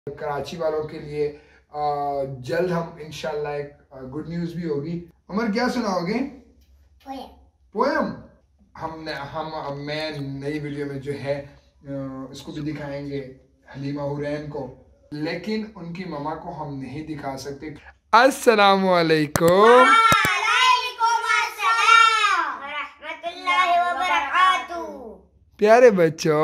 कराची वालों के लिए जल्द हम इंशाल्लाह एक गुड न्यूज़ भी होगी। उमर क्या सुनाओगे? पोयम। मैं नई वीडियो में जो है इसको भी दिखाएंगे हलीमा हुरैन को, लेकिन उनकी ममा को हम नहीं दिखा सकते। अस्सलामु अलैकुम। प्यारे बच्चों,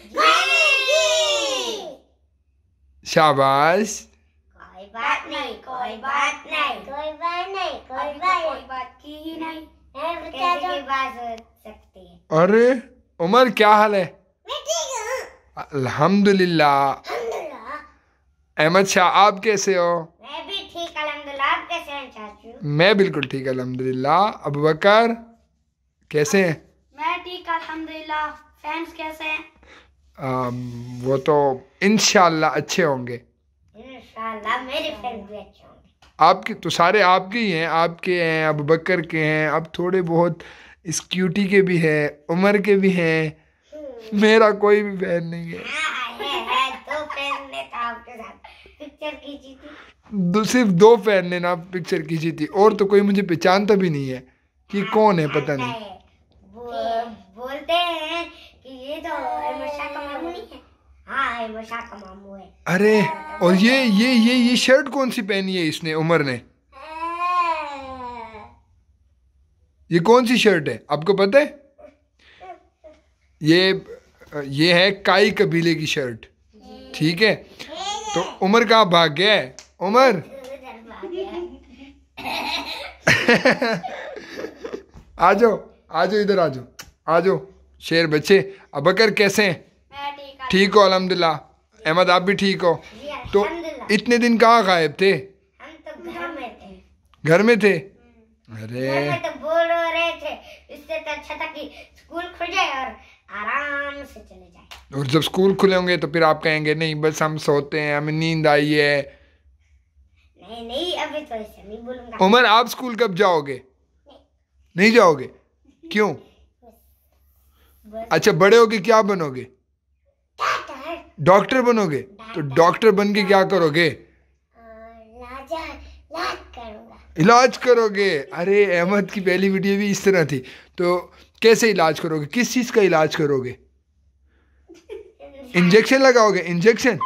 शाबाश। कोई बात नहीं, कोई बात नहीं, कोई बात नहीं, कोई बात की ही नहीं। कैसे बात हो सकती है? अरे उमर क्या हाल है? मैं ठीक हूँ, अल्हम्दुलिल्लाह। अहमद शाह आप कैसे हो? मैं भी ठीक अल्हम्दुलिल्लाह। आप कैसे हैं चाचू? मैं बिल्कुल ठीक अल्हम्दुलिल्लाह। अबू बकर कैसे हैं? मैं ठीक अल्हम्दुलिल्लाह। फैंस कैसे हैं? वो तो इंशाल्लाह अच्छे होंगे। इंशाल्लाह मेरे फैंस भी अच्छे होंगे। आपके तो सारे आपके ही हैं, आपके हैं, अबू बकर के हैं, अब थोड़े बहुत इस क्यूटी के भी हैं, उमर के भी हैं। मेरा कोई भी फैन नहीं है। दो फैन ने तो आपके साथ पिक्चर खींची थी। सिर्फ 2 फैन ने ना पिक्चर खींची थी, और तो कोई मुझे पहचानता भी नहीं है कि कौन है, पता नहीं। बोलते हैं कि ये तो अहमद शाह का मामू नहीं है। हाँ, अहमद शाह का मामू है। अरे और ये शर्ट कौन सी पहनी है इसने, उमर ने? ये कौन सी शर्ट है आपको पता है? ये है काई कबीले की शर्ट, ठीक है। तो उमर कहाँ भाग गया है? उमर आ जाओ, आ जाओ, इधर आ जाओ, आ जाओ शेर बच्चे। अबकर कैसे हैं? ठीक हो अल्हम्दुलिल्लाह। अहमद आप भी ठीक हो? तो इतने दिन कहाँ गायब थे? हम तो घर में थे। घर में थे? अरे घर में तो बोल रहे थे इससे तो अच्छा था कि स्कूल खुल जाए और आराम से चले जाए। और जब स्कूल खुले होंगे तो फिर आप कहेंगे नहीं बस हम सोते हैं, हमें नींद आई है। नहीं, अभी तो ऐसे नहीं बोलूंगा। उमर आप स्कूल कब जाओगे? नहीं जाओगे? क्यों? अच्छा बड़े होके क्या बनोगे? डॉक्टर बनोगे? तो डॉक्टर बन के क्या करोगे? इलाज करूंगा। इलाज करोगे? अरे अहमद की पहली वीडियो भी इस तरह थी। तो कैसे इलाज करोगे? किस चीज़ का इलाज करोगे? इंजेक्शन लगाओगे? इंजेक्शन?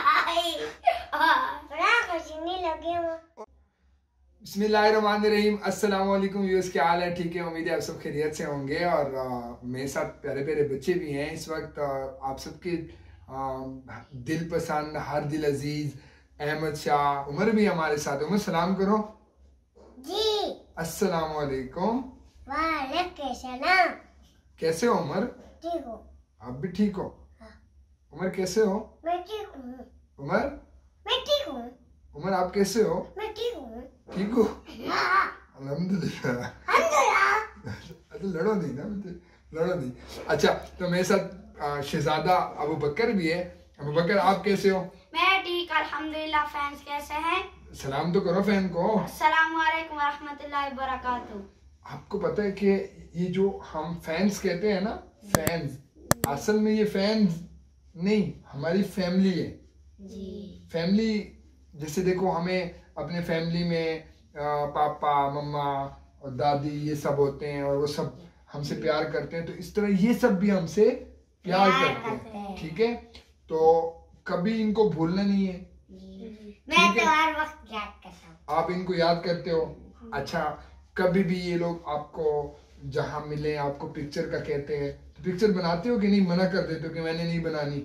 बिस्मिल्लाहिर्रहमानिर्रहीम। अस्सलाम वालेकुम व्यूअर्स, क्या हाल है? ठीक है, उम्मीद है आप सब खैरियत से होंगे। और मेरे साथ प्यारे प्यारे बच्चे भी हैं इस वक्त। आप सबके दिल पसंद, हर दिल अजीज अहमद शाह उमर भी हमारे साथ। उमर सलाम करो जी। अस्सलाम वालेकुम। वालेकुम सलाम। कैसे हो उमर? ठीक हो? आप भी ठीक हो? हाँ। उमर कैसे हो? मैं ठीक हूँ। उमर मैं ठीक हूँ। उमर आप कैसे हो? मैं ठीक हूँ। ठीक हो? हाँ। अल्हम्दुलिल्लाह। अल्हम्दुलिल्लाह। अच्छा लड़ो नहीं ना, लड़ो नहीं। अच्छा तो मेरे साथ शहजादा अबू बकर भी है। अबू बकर आप कैसे हो? मैं ठीक अल्हम्दुलिल्लाह। फैंस कैसे हैं? सलाम तो करो फैन को। अस्सलाम वालेकुम रहमतुल्लाहि वबरकातुहू। आपको पता है कि ये जो हम फैंस कहते हैं ना, फैंस, असल में ये फैंस नहीं, हमारी फैमिली है जी। फैमिली। जैसे देखो हमें अपने फैमिली में पापा मम्मा और दादी ये सब होते हैं और वो सब हमसे प्यार करते हैं, तो इस तरह ये सब भी हमसे प्यार करते हैं, ठीक है। तो कभी इनको भूलना नहीं है। मैं तो हर वक्त याद करता हूँ। आप इनको याद करते हो? अच्छा कभी भी ये लोग आपको जहाँ मिले आपको पिक्चर का कहते हैं तो पिक्चर बनाते हो कि नहीं? मना कर देते हो कि मैंने नहीं बनानी?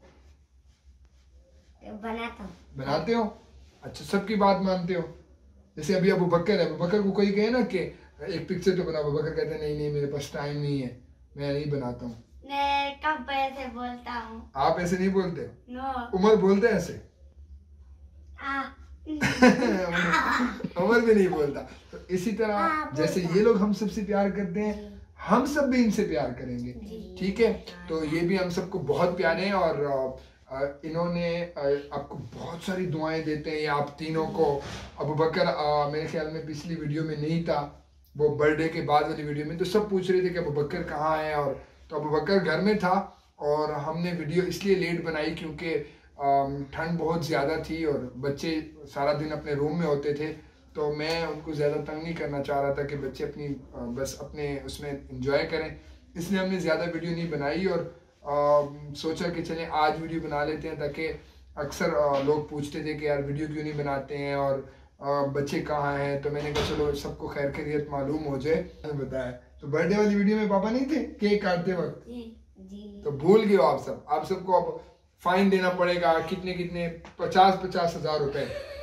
बनाता हूँ। बनाते हो? अच्छा सबकी बात मानते हो? जैसे अभी अबू बकर है, अबू बकर को कोई कहे ना कि एक पिक्चर तो बना, अबू बकर कहते हैं नहीं नहीं मेरे पास टाइम नहीं है, मैं नहीं बनाता हूँ। मैं कब ऐसे बोलता हूँ? आप ऐसे नहीं बोलते हो? नो। उमर बोलते हैं ऐसे? उमर भी नहीं बोलता। तो इसी तरह जैसे ये लोग हम सबसे प्यार करते हैं, हम सब भी इनसे प्यार करेंगे, ठीक है। तो ये भी हम सबको बहुत प्यारे हैं और इन्होंने आपको बहुत सारी दुआएं देते हैं ये आप तीनों को। अबू बकर मेरे ख्याल में पिछली वीडियो में नहीं था, वो बर्थडे के बाद वाली वीडियो में, तो सब पूछ रहे थे कि अबू बकर कहाँ है। और तो अबू बकर घर में था और हमने वीडियो इसलिए लेट बनाई क्योंकि ठंड बहुत ज़्यादा थी और बच्चे सारा दिन अपने रूम में होते थे, तो मैं उनको ज़्यादा तंग नहीं करना चाह रहा था कि बच्चे अपनी बस अपने उसमें इंजॉय करें, इसलिए हमने ज़्यादा वीडियो नहीं बनाई। और सोचा कि चलें आज वीडियो बना लेते हैं, ताकि अक्सर लोग पूछते थे कि यार वीडियो क्यों नहीं बनाते हैं और बच्चे कहाँ हैं, तो मैंने कहा चलो सबको खैर खैरियत मालूम हो जाए। बताया तो बर्थडे वाली वीडियो में पापा नहीं थे केक काटते वक्त जी। तो भूल गए आप सब, आप सबको अब फाइन देना पड़ेगा, कितने 50 हज़ार रुपए।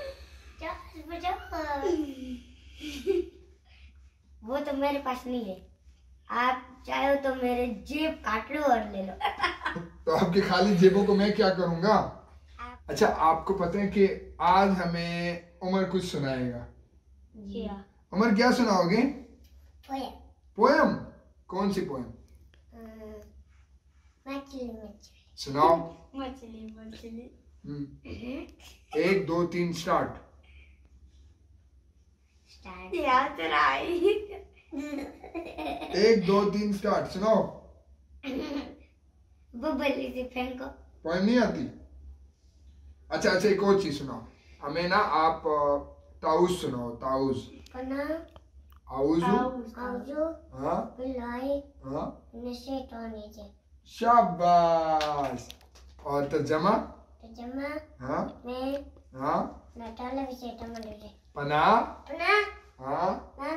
वो तो मेरे पास नहीं है, आप चाहो तो मेरे जेब काट लो और ले लो। तो आपके खाली जेबों को मैं क्या करूंगा। अच्छा, आपको पता है कि आज हमें उमर कुछ सुनाएगा। उमर क्या सुनाओगे? पोयम। पोयम? कौन सी पोयम? मछली। सुनाओ। मछली। 1 2 3 स्टार्ट। याद रही। 1 2 3 स्टार्ट। सुनाओ। वो बल्ली से फेंको। पोयम नहीं आती? अच्छा, एक और चीज सुनाओ हमें ना, आप ताउस सुनाओ। ताउस। आउज़ु। हाँ। शाबाश। और तर्जमा? हाँ। हाँ। पना। हाँ।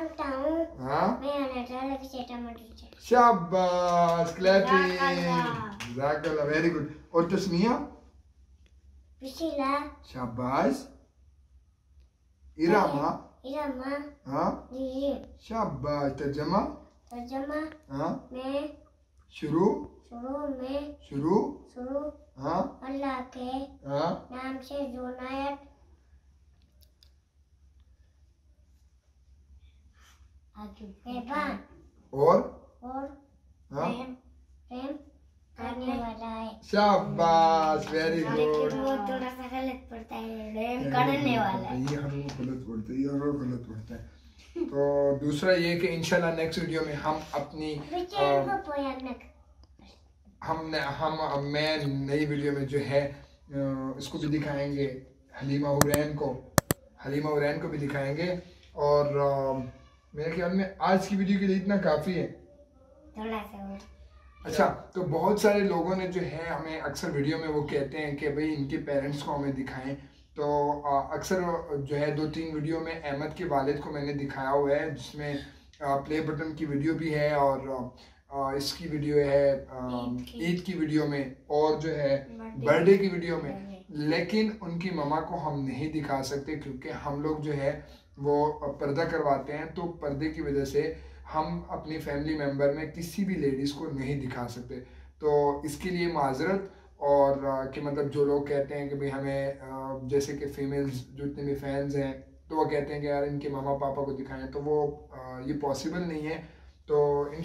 हाँ। शाबाश, क्लैपिंग, जज़ाकल्लाह, वेरी गुड। और तस्मिया? शाबाश। इरामा? हाँ। शाबाश। तर्जमा? हाँ। शुरू? हाँ। अल्लाह के नाम से जो नायक और हाँ? प्रेम करने वाला है। शाबाश, वेरी गुड। वो थोड़ा सा गलत पड़ता है, प्रेम करने वाला है। ये हमें गलत पड़ता है। तो दूसरा ये कि इंशाल्लाह नेक्स्ट वीडियो में हम अपनी मैं नई वीडियो में जो है इसको भी दिखाएंगे, हलीमा हुरैन को भी दिखाएंगे। और मेरे ख्याल में आज की वीडियो के लिए इतना काफ़ी है। थोड़ा सा और। अच्छा, तो बहुत सारे लोगों ने जो है हमें अक्सर वीडियो में वो कहते हैं कि भाई इनके पेरेंट्स को हमें दिखाएं, तो अक्सर जो है 2-3 वीडियो में अहमद के वालिद को मैंने दिखाया हुआ है, जिसमें प्ले बटन की वीडियो भी है और इसकी वीडियो है ईद की वीडियो में और जो है बर्थडे की वीडियो में, लेकिन उनकी ममा को हम नहीं दिखा सकते क्योंकि हम लोग जो है वो पर्दा करवाते हैं, तो पर्दे की वजह से हम अपनी फैमिली मेम्बर में किसी भी लेडीज़ को नहीं दिखा सकते। तो इसके लिए माजरत। और कि मतलब जो लोग कहते हैं कि भाई हमें जैसे कि फीमेल्स जितने भी फैंस हैं तो वो कहते हैं कि यार इनके मामा पापा को दिखाएं, तो वो ये पॉसिबल नहीं है। तो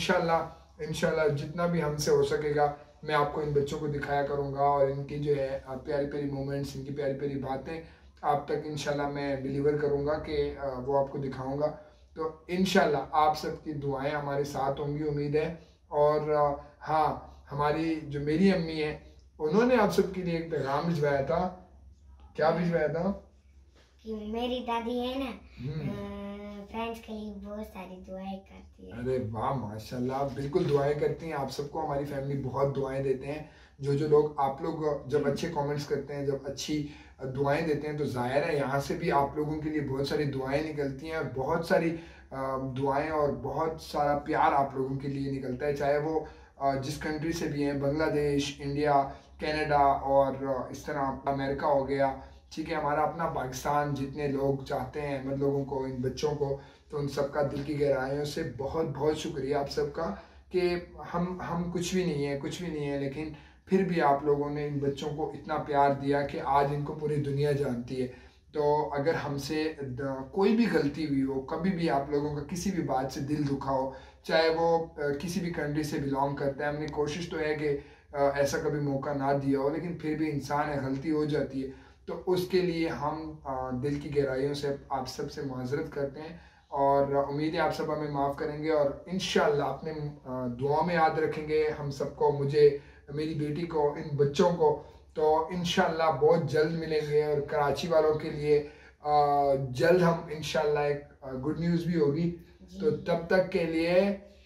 इंशाल्लाह जितना भी हमसे हो सकेगा मैं आपको इन बच्चों को दिखाया करूँगा और इनकी जो है प्यारी प्यारी मोमेंट्स, इनकी प्यारी प्यारी बातें आप तक इंशाल्लाह मैं डिलीवर करूँगा कि वो आपको दिखाऊँगा। तो इंशाल्लाह आप सबकी दुआएं हमारे साथ होंगी, उम्मीद है। और हाँ, हमारी जो मेरी अम्मी है उन्होंने आप सबके लिए एक पैगाम भिजवाया था। क्या भिजवाया था? कि मेरी दादी है ना, फ्रेंड्स के लिए बहुत सारी दुआएं करती है। अरे वाह, माशाल्लाह, बिल्कुल दुआएं करती हैं। आप सबको हमारी फैमिली बहुत दुआएं देते हैं। जो लोग आप लोग जब अच्छे कमेंट्स करते हैं, जब अच्छी दुआएं देते हैं, तो जाहिर है यहाँ से भी आप लोगों के लिए बहुत सारी दुआएं निकलती हैं, बहुत सारी दुआएं और बहुत सारा प्यार आप लोगों के लिए निकलता है, चाहे वो जिस कंट्री से भी हैं, बांग्लादेश, इंडिया, कनाडा और इस तरह अमेरिका हो गया, ठीक है, हमारा अपना पाकिस्तान, जितने लोग चाहते हैं अहमद लोगों को, इन बच्चों को, तो उन सबका दिल की गहराइयों से बहुत बहुत शुक्रिया आप सबका कि हम कुछ भी नहीं है, लेकिन फिर भी आप लोगों ने इन बच्चों को इतना प्यार दिया कि आज इनको पूरी दुनिया जानती है। तो अगर हमसे कोई भी गलती हुई हो, कभी भी आप लोगों का किसी भी बात से दिल दुखा हो, चाहे वो किसी भी कंट्री से बिलोंग करता है, हमने कोशिश तो है कि ऐसा कभी मौका ना दिया हो, लेकिन फिर भी इंसान है, गलती हो जाती है, तो उसके लिए हम दिल की गहराइयों से आप सब से माजरत करते हैं और उम्मीद है आप सब हमें माफ़ करेंगे और इंशाल्लाह अपने दुआ में याद रखेंगे हम सबको, मुझे, मेरी बेटी को, इन बच्चों को, तो इंशाल्लाह बहुत जल्द मिलेंगे। और कराची वालों के लिए जल्द हम इंशाल्लाह एक गुड न्यूज़ भी होगी। तो तब तक के लिए